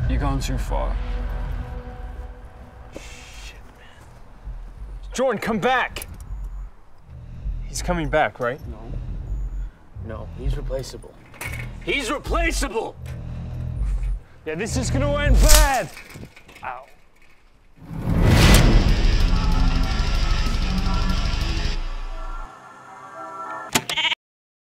You're going too far. Shit, man. Jordan, come back! He's coming back, right? No, he's replaceable. He's replaceable! Yeah, this is gonna end bad! Ow.